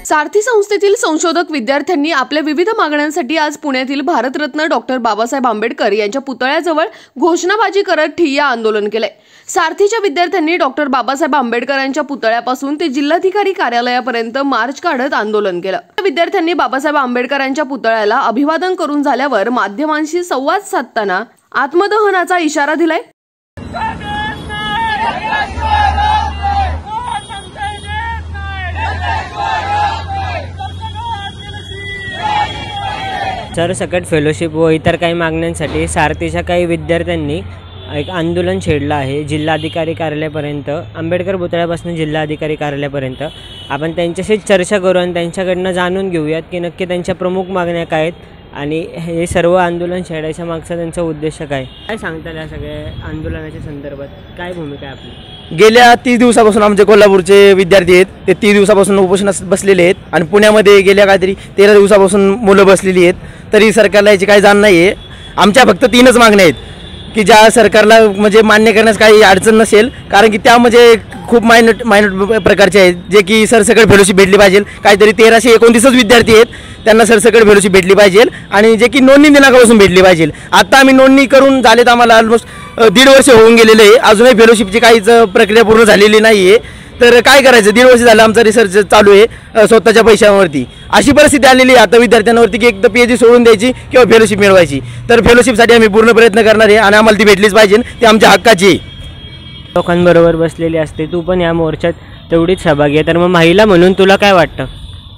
सारथी संस्थेतील संशोधक विद्यार्थ्यांनी आपल्या विविध मागण्यांसाठी आज पुण्यातील भारतरत्न डॉक्टर बाबासाहेब आंबेडकर यांच्या पुतळ्याजवळ घोषणाबाजी करत ठिय्या आंदोलन केले। सारथीच्या विद्यार्थ्यांनी डॉक्टर बाबासाहेब आंबेडकरांच्या पुतळ्यापासून ते जिल्हाधिकारी कार्यालयापर्यंत मार्च काढत आंदोलन केलं। विद्यार्थ्यांनी बाबासाहेब आंबेडकरांच्या पुतळ्याला अभिवादन करून झाल्यावर माध्यमांशी संवाद साधताना आत्मदहनाचा इशारा दिलाय। सरसकट फेलोशिप व इतर काही मागण्यांसाठी सारथीच्या काही विद्यार्थ्यांनी एक आंदोलन छेडलं आहे। जिल्हाधिकारी कार्यालयापर्यंत, आंबेडकर पुतळ्यापासून जिल्हाधिकारी कार्यालयापर्यंत आपण त्यांच्याशी चर्चा करू आणि त्यांच्याकडनं जाणून घेऊयात की नक्की त्यांच्या प्रमुख मागण्या काय आहेत आणि हे सर्व आंदोलन छेडायच्या मागचा त्यांचा उद्देश काय सांगता या सगळ्या आंदोलनाच्या संदर्भात काय भूमिका आहे आपली? गेल्या 30 दिवसापासून आमचे कोल्हापूरचे विद्यार्थी आहेत ते 30 दिवसापासून उपोषणात बसलेले आहेत आणि पुण्यामध्ये गेल्या काहीतरी 13 दिवसापासून मुलं बसलेली आहेत। तरी सरकारला याची काही जाण नाही आहे। आमच्या फक्त 3च मागण्या आहेत की ज्या सरकारला म्हणजे मान्य करण्यास काही अडचण नसेल, कारण की त्या म्हणजे खूप मायनट प्रकारचे आहेत जे की सरसकट फेलोशिप भेटली पाहिजे। काहीतरी 1329 विद्यार्थी आहेत त्यांना सरसकट फेलोशिप भेटली पाहिजे आणि जे की नोंदणी दिनांकापासून भेटली पाहिजे। आता आम्ही नोंदणी करून झालेत, आम्हाला ऑलमोस्ट 1.5 वर्ष होऊन गेलेले आहे, अजूनही फेलोशिपची काहीच प्रक्रिया पूर्ण झालेली नाही आहे। तर काय करायचं? 1.5 वर्ष झालं आमचा रिसर्च चालू आहे स्वतःच्या पैशांवरती। अशी परिस्थिती आलेली आहे आता विद्यार्थ्यांवरती की एक तर PhD सोडून द्यायची किंवा फेलोशिप मिळवायची। तर फेलोशिपसाठी आम्ही पूर्ण प्रयत्न करणार आहे आणि आम्हाला ती भेटलीच पाहिजे, ती आमच्या हक्काची आहे। लोकांबरोबर बसलेली असते, तू पण या मोर्चात तेवढीच सहभागी आहे, तर मग महिला म्हणून तुला काय वाटतं?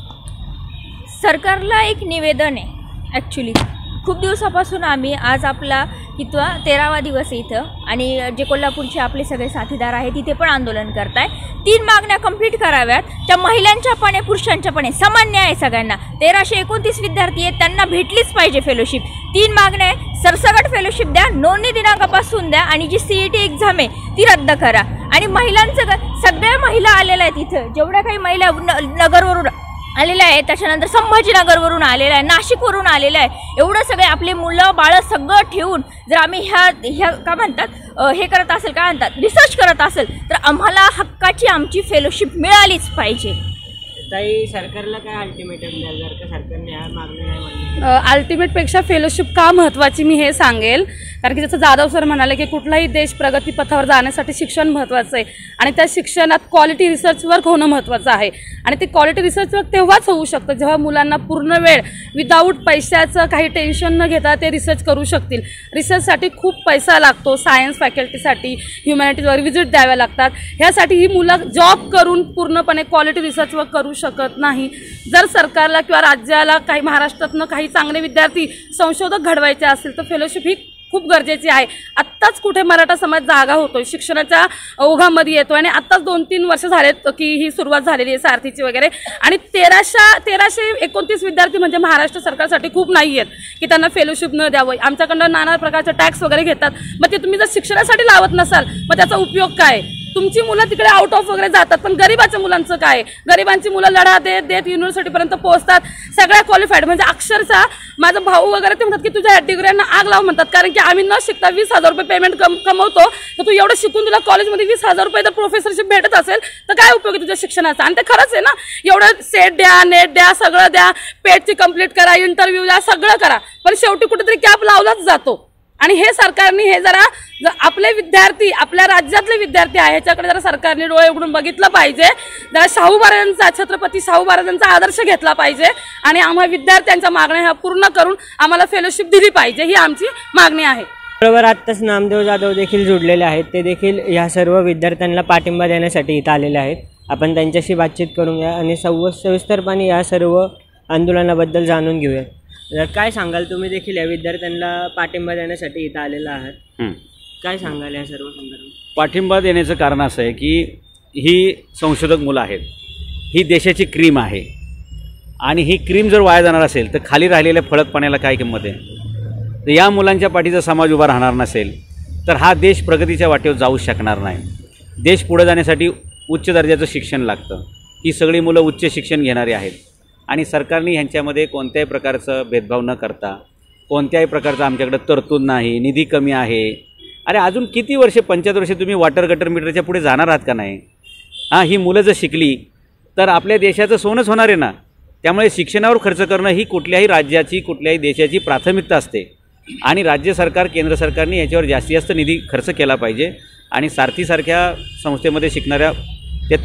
सरकारला एक निवेदन आहे। ॲक्च्युली खूप दिवसापासून आम्ही, आज आपला 13वा दिवस इथं आणि जे कोल्हापूरचे आपले सगळे साथीदार आहेत तिथे पण आंदोलन करताय। 3 मागण्या कंप्लीट कराव्यात, त्या महिलांच्या पण आहे पुरुषांच्या पण आहे, समान न्याय सगळ्यांना। 1329 विद्यार्थी आहेत त्यांना भेटलीच पाहिजे फेलोशिप। 3 मागण्या आहे, सरसकट फेलोशिप द्या, नोंदणी दिनांकापासून द्या आणि जी CET एक्झाम आहे ती रद्द करा। आणि महिलांचं सगळ्या महिला आलेल्या आहेत इथं, जेवढ्या काही महिला नगरवरून आलेल्या आहेत, त्याच्यानंतर संभाजीनगरवरून आलेल्या आहे, नाशिकवरून आलेल्या आहे, एवढं सगळे आपले मुलं बाळं सगळं ठेवून जर आम्ही ह्या काय म्हणतात हे करत असेल, काय म्हणतात रिसर्च करत असेल, तर आम्हाला हक्काची आमची फेलोशिप मिळालीच पाहिजे। ताई, सरकारला काय अल्टिमेटम द्याल जर का सरकारने या मागण्या नाही मानल्या? अल्टिमेटपेक्षा फेलोशिप का महत्त्वाची मी हे सांगेल, कारण की जसं जाधव सर म्हणाले की कुठलाही देश प्रगतीपथावर जाण्यासाठी शिक्षण महत्त्वाचं आहे आणि त्या शिक्षणात क्वालिटी रिसर्च वर्क होणं महत्त्वाचं आहे। आणि ते क्वालिटी रिसर्च वर्क तेव्हाच होऊ शकतं जेव्हा मुलांना पूर्ण वेळ विदाऊट पैशाचं काही टेन्शन न घेता ते रिसर्च करू शकतील। रिसर्चसाठी खूप पैसा लागतो, सायन्स फॅकल्टीसाठी ह्युमॅनिटीजवर व्हिजिट द्याव्या लागतात, ह्यासाठी ही मुलं जॉब करून पूर्णपणे क्वालिटी रिसर्च वर्क करू शकत नाही। जर सरकारला किंवा राज्याला काही महाराष्ट्रातनं काही चांगले विद्यार्थी संशोधक घडवायचे असेल तर फेलोशिप ही खूप गरजेची आहे। आत्ताच कुठे मराठा समाज जागा होतोय, शिक्षणाच्या ओघामध्ये येतो आणि आत्ताच 2-3 वर्ष झालेत की ही सुरुवात झालेली आहे सारथीची वगैरे। आणि 1329 विद्यार्थी म्हणजे महाराष्ट्र सरकारसाठी खूप नाही आहेत की त्यांना फेलोशिप न द्यावं। आमच्याकडनं नाना प्रकारचे टॅक्स वगैरे घेतात, मग ते तुम्ही जर शिक्षणासाठी लावत नसाल मग त्याचा उपयोग काय? तुमची मुलं तिकडे आउट ऑफ वगैरे जातात, पण गरिबाच्या मुलांचं काय? गरिबांची मुलं लढा देत देत युनिव्हर्सिटीपर्यंत पोहोचतात, सगळ्या क्वालिफाईड, म्हणजे अक्षरशः माझा भाऊ वगैरे ते म्हणतात की तुझ्या डिग्र्यांना आग लाव म्हणतात, कारण की आम्ही न शिकता 20,000 रुपये पेमेंट कमवतो, तर तू एवढं शिकून तुला कॉलेजमध्ये 20,000 रुपये जर प्रोफेसरशिप भेटत असेल तर काय उपयोग आहे तुझ्या शिक्षणाचा? आणि ते खरंच आहे ना, एवढं सेट द्या, नेट द्या, सगळं द्या, पेटची कंप्लीट करा, इंटरव्ह्यू द्या, सगळं करा, पण शेवटी कुठेतरी कॅप लावलाच जातो। आणि हे सरकारने हे जरा आपले विद्यार्थी, आपल्या राज्यातले विद्यार्थी आहे ह्याच्याकडे जरा सरकारने डोळे उघडून बघितलं पाहिजे, जरा शाहू महाराजांचा, छत्रपती शाहू महाराजांचा आदर्श घेतला पाहिजे आणि आम्हाला विद्यार्थ्यांच्या मागण्या ह्या पूर्ण करून आम्हाला फेलोशिप दिली पाहिजे, ही आमची मागणी आहे। बरोबर, आत्ताच नामदेव जाधव देखील जोडलेले आहेत, ते देखील ह्या सर्व विद्यार्थ्यांना पाठिंबा देण्यासाठी इथं आलेले आहेत। आपण त्यांच्याशी बातचीत करूया आणि सविस्तरपणे या सर्व आंदोलनाबद्दल जाणून घेऊया। काय सांगाल? तुम्ही देखील या विद्यार्थ्यांना पाठिंबा देण्यासाठी इथं आलेला आहात, काय सांगाल या सर्व संदर्भात? पाठिंबा देण्याचं कारण असं आहे की ही संशोधक मुलं आहेत, ही देशाची क्रीम आहे आणि ही क्रीम जर वाया जाणार असेल तर खाली राहिलेल्या फळक पाण्याला काय किंमत आहे? तर या मुलांच्या पाठीचा समाज उभा राहणार नसेल तर हा देश प्रगतीच्या वाटेवर जाऊ शकणार नाही। देश पुढे जाण्यासाठी उच्च दर्जाचं शिक्षण लागतं, ही सगळी मुलं उच्च शिक्षण घेणारी आहेत आणि सरकारने ह्यांच्यामध्ये कोणत्याही प्रकारचं भेदभाव न करता, कोणत्याही प्रकारचं आमच्याकडे तरतूद नाही, निधी कमी आहे, अरे अजून किती वर्षे 75 वर्षे तुम्ही वॉटर गटर मीटरच्या पुढे जाणार आहात का नाही? हां, ही मुलं जर शिकली तर आपल्या देशाचं सोनंच होणार आहे ना. त्यामुळे शिक्षणावर खर्च करणं ही कुठल्याही राज्याची कुठल्याही देशाची प्राथमिकता असते आणि राज्य सरकार केंद्र सरकारने याच्यावर जास्तीत जास्त निधी खर्च केला पाहिजे. आणि सारथीसारख्या संस्थेमध्ये शिकणाऱ्या त्या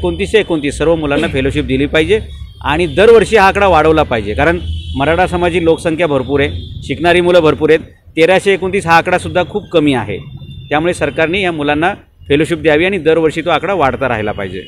1329 सर्व मुलांना फेलोशिप दिली पाहिजे आणि दरवर्षी हा आकडा वाढवला पाहिजे. कारण मराठा समाजाची लोकसंख्या भरपूर आहे, शिकणारी मुलं भरपूर आहेत. 1329 हा आकडासुद्धा खूप कमी आहे. त्यामुळे सरकारने या मुलांना फेलोशिप द्यावी आणि दरवर्षी तो आकडा वाढता राहिला पाहिजे.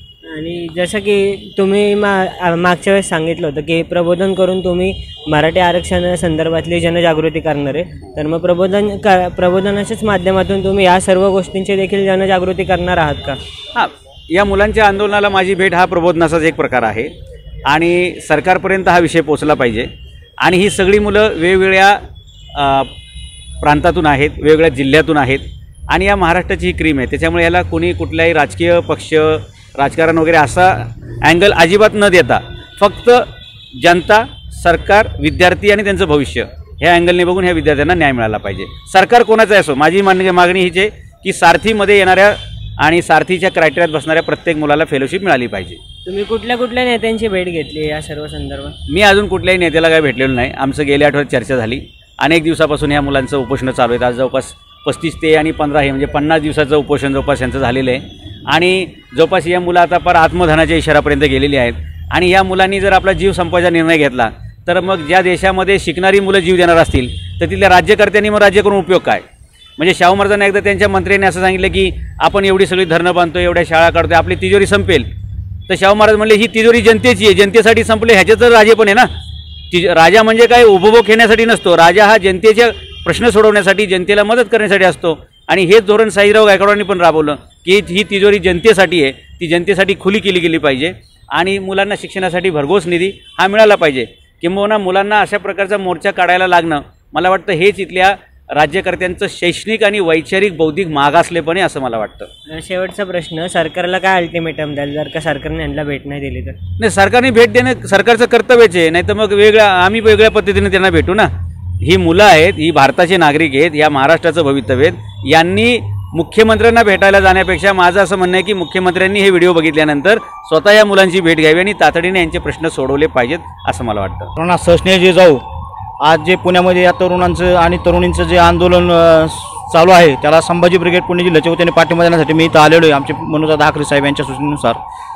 आणि जसं की तुम्ही मागच्या वेळेस सांगितलं होतं की प्रबोधन करून तुम्ही मराठी आरक्षणासंदर्भातली जनजागृती करणार आहे, तर मग प्रबोधनाच्याच माध्यमातून तुम्ही या सर्व गोष्टींची देखील जनजागृती करणार आहात का? हां, या मुलांच्या आंदोलनाला माझी भेट हा प्रबोधनाचाच एक प्रकार आहे आणि सरकारपर्यंत हा विषय पोचला पाहिजे. आणि ही सगळी मुलं वेगवेगळ्या प्रांतातून आहेत, वेगवेगळ्या जिल्ह्यातून आहेत आणि या महाराष्ट्राची ही क्रीम आहे. त्याच्यामुळे याला कोणी कुठल्याही राजकीय पक्ष राजकारण वगैरे असा अँगल अजिबात न देता फक्त जनता, सरकार, विद्यार्थी आणि त्यांचं भविष्य ह्या अँगलने बघून ह्या विद्यार्थ्यांना न्याय मिळाला पाहिजे. सरकार कोणाचं असो, माझी मागणी हीच आहे की सारथीमध्ये येणाऱ्या आणि सारथीच्या क्रायटेरियात बसणाऱ्या प्रत्येक मुलाला फेलोशिप मिळाली पाहिजे. तुम्ही कुठल्या कुठल्या नेत्यांची भेट घेतली या सर्व संदर्भात? मी अजून कुठल्याही नेत्याला काय भेटलेलो नाही. आमचं गेल्या आठवड्यात चर्चा झाली. अनेक दिवसापासून ह्या मुलांचं उपोषण चालू आहेत. आज जवळपास 35 ते आणि 15 हे म्हणजे 50 दिवसाचं उपोषण जवळपास यांचं झालेलं आहे आणि जवळपास या मुलं आता फार आत्मधनाच्या इशारापर्यंत गेलेली आहेत. आणि या मुलांनी जर आपला जीव संपवायचा निर्णय घेतला तर मग ज्या देशामध्ये शिकणारी मुलं जीव देणार असतील तर तिथल्या राज्यकर्त्यांनी मग राज्य करून उपयोग काय? म्हणजे शाहू महाराजांना एकदा त्यांच्या मंत्र्यांनी असं सांगितलं की आपण एवढी सगळी धरणं बांधतो, एवढ्या शाळा काढतो, आपली तिजोरी संपेल. तर शाहू महाराज म्हणले ही तिजोरी जनतेची आहे, जनतेसाठी संपले. ह्याच्यात तर राजे पण आहे ना. राजा म्हणजे काय उपभोग घेण्यासाठी नसतो. राजा हा जनतेच्या प्रश्न सोडवण्यासाठी, जनतेला मदत करण्यासाठी असतो. आणि हेच धोरण साईराव गायकवाडांनी पण राबवलं की ही तिजोरी जनतेसाठी आहे, ती जनतेसाठी खुली केली गेली पाहिजे आणि मुलांना शिक्षणासाठी भरघोस निधी हा मिळाला पाहिजे. किंबहुना मुलांना अशा प्रकारचा मोर्चा काढायला लागणं मला वाटतं हेच इथल्या राज्यकर्त्यांचं शैक्षणिक आणि वैचारिक बौद्धिक मागासलेपणे असं मला वाटतं. शेवटचा प्रश्न, सरकारला काय अल्टिमेटम द्याल जर का सरकारने यांना भेट नाही दिली तर? नाही, सरकारने भेट देणं सरकारचं कर्तव्यच आहे. नाही तर मग आम्ही वेगळ्या पद्धतीने त्यांना भेटू ना. ही मुलं आहेत, ही भारताचे नागरिक आहेत, या महाराष्ट्राचं भवितव्य आहेत. यांनी मुख्यमंत्र्यांना भेटायला जाण्यापेक्षा माझं असं म्हणणं आहे की मुख्यमंत्र्यांनी हे व्हिडिओ बघितल्यानंतर स्वतः या मुलांची भेट घ्यावी आणि तातडीने यांचे प्रश्न सोडवले पाहिजेत असं मला वाटतं. कोरोना सहसने जे जाऊ आज जे पुण्यामध्ये या तरुणांचं आणि तरुणींचं जे आंदोलन चालू आहे त्याला संभाजी ब्रिगेड पुणे जिल्ह्याच्या वतीने पाठिंबा देण्यासाठी मी इथं आलेलो आहे. आमचे मनोज धाकरे साहेब यांच्या सूचनेनुसार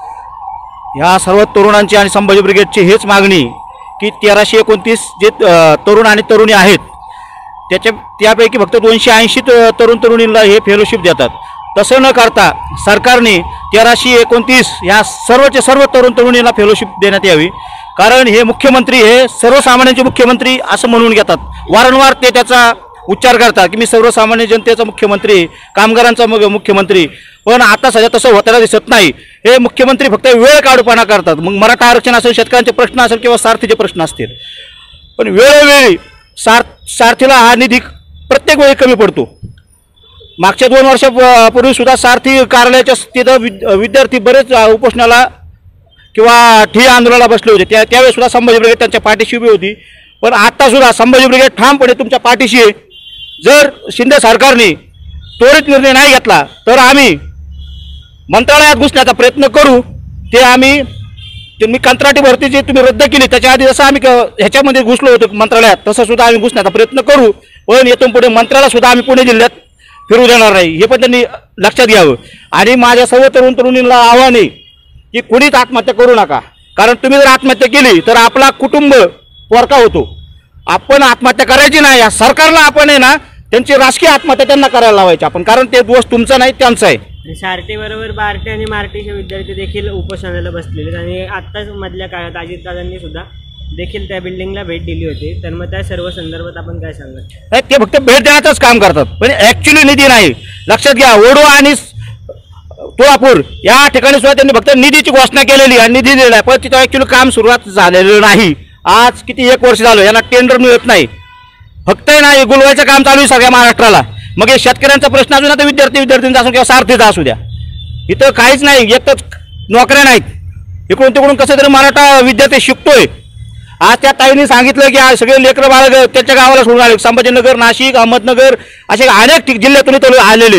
ह्या सर्व तरुणांची आणि संभाजी ब्रिगेडची हेच मागणी की 1329 जे तरुण आणि तरुणी आहेत त्यापैकी फक्त 280 तरुण तरुणींना हे फेलोशिप देतात. तसं न करता सरकारने 1329 ह्या सर्वचे सर्व तरुण तरुणींना फेलोशिप देण्यात यावी. कारण हे मुख्यमंत्री हे सर्वसामान्यांचे मुख्यमंत्री असं म्हणून घेतात. वारंवार ते त्याचा उच्चार करतात की मी सर्वसामान्य जनतेचा मुख्यमंत्री, कामगारांचा मुख्यमंत्री. पण आता सध्या तसं होताना दिसत नाही. हे मुख्यमंत्री फक्त वेळ काढूपणा करतात. मग मराठा आरक्षण असेल, शेतकऱ्यांचे प्रश्न असेल किंवा सारथीचे प्रश्न असतील, पण वेळोवेळी सारथीला हा निधी प्रत्येक वेळी कमी पडतो. मागच्या 2 वर्षापूर्वी सुद्धा सारथी कार्यालयाच्या तिथं विद्यार्थी बरेच उपोषणाला किंवा ठिय्या आंदोलनाला बसले होते. त्यावेळेस सुद्धा संभाजी ब्रिगेड त्यांच्या पाठीशी उभी होती. पण आता सुद्धा संभाजी ब्रिगेड ठामपणे तुमच्या पाठीशी आहे. जर शिंदे सरकारने त्वरित निर्णय नाही घेतला तर आम्ही मंत्रालयात घुसण्याचा प्रयत्न करू. तुम्ही कंत्राटी भरती जी तुम्ही रद्द केली त्याच्या आधी जसं आम्ही ह्याच्यामध्ये घुसलो होतो मंत्रालयात तसं सुद्धा आम्ही घुसण्याचा प्रयत्न करू. पण येथून पुढे मंत्र्याला सुद्धा आम्ही पुणे जिल्ह्यात फिरू देणार नाही, हे पण त्यांनी लक्षात घ्यावं. आणि माझ्या सर्व तरुण तरुणींना आव्हान आहे की कुणीच आत्महत्या करू नका. कारण तुम्ही जर आत्महत्या केली तर आपला कुटुंब पोरका होतो. आपण आत्महत्या करायची नाही. या सरकारला आपण आहे ना त्यांची राजकीय आत्महत्या त्यांना करायला लावायची आपण, कारण ते दोष तुमचा नाही त्यांचा आहे. सारथीबरोबर बार्टी आणि मार्टीचे विद्यार्थी देखील उपोषणाला बसलेले आणि आत्ताच मधल्या काळात अजितदादांनी सुद्धा देखील त्या बिल्डिंगला भेट दिली होती. तर मग त्या सर्व संदर्भात आपण काय सांगा? नाही, ते फक्त भेट देण्याचंच काम करतात पण ॲक्च्युली निधी नाही. लक्षात घ्या, ओढू आणि तुळापूर या ठिकाणी सुद्धा त्यांनी फक्त निधीची घोषणा केलेली आणि निधी दिलेला आहे, पण तिथं ॲक्च्युली काम सुरुवात झालेलं नाही. आज किती 1 वर्ष झालं यांना टेंडर मिळत नाही. फक्त नाही गुलवायचं काम चालू आहे सगळ्या महाराष्ट्राला. मग हे शेतकऱ्यांचा प्रश्न असून आता विद्यार्थ्यांचा असू किंवा सारथीचा असू द्या, इथं काहीच नाही. एक तर नोकऱ्या नाहीत. इकडून तिकडून कसं तरी मराठा विद्यार्थी शिकतोय. आज त्या ताईंनी सांगितलं की आज सगळे लेकरं बाळ त्यांच्या गावाला सोडून आले. संभाजीनगर, नाशिक, अहमदनगर असे अनेक जिल्ह्यातून इथं आलेले आहेत.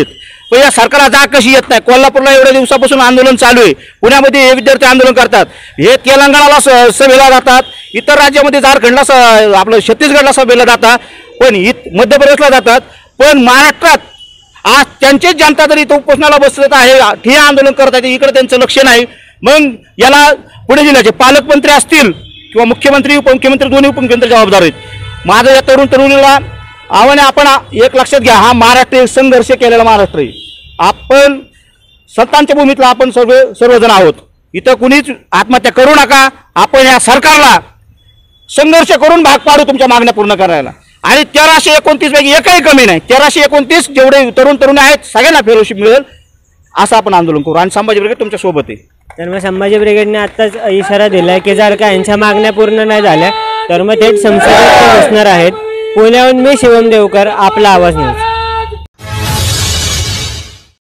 पण या सरकारला जाग कशी येत नाही. कोल्हापूरला एवढ्या दिवसापासून आंदोलन चालू आहे, पुण्यामध्ये हे विद्यार्थी आंदोलन करतात, हे तेलंगणाला सभेला जातात, इतर राज्यामध्ये झारखंडला आपलं छत्तीसगडला सभेला जातात, पण मध्य प्रदेशला जातात, पण महाराष्ट्रात आज त्यांचेच जनता तरी इथं उपोषणाला बसत आहे, ठिय्या आंदोलन करत आहे, इकडे त्यांचं लक्ष नाही. मग याला पुणे जिल्ह्याचे पालकमंत्री असतील किंवा मुख्यमंत्री उपमुख्यमंत्री दोन्ही उपमुख्यमंत्री जबाबदार आहेत. माझं या तरुणीला आव्हान आपण एक लक्षात घ्या, हा महाराष्ट्र संघर्ष केलेला महाराष्ट्र आहे. आपण संतांच्या भूमीतला आपण सर्वजण आहोत. इथं कुणीच आत्महत्या करू नका. आपण या सरकारला संघर्ष करून भाग पाडू तुमच्या मागण्या पूर्ण करायला. आणि 1329 पैकी एकही कमी नाही. 1329 जेवढे तरुण आहेत सगळ्यांना फेलोशिप मिळेल असं आपण आंदोलन करू. आणि संभाजी ब्रिगेड तुमच्या सोबत आहे. तर मग संभाजी ब्रिगेडने आत्ताच इशारा दिला की जर का यांच्या मागण्या पूर्ण नाही झाल्या तर मग थेट संसदेत बसणार आहेत. पुण्याहून मी शिवम देवकर, आपला आवाज न्यूज.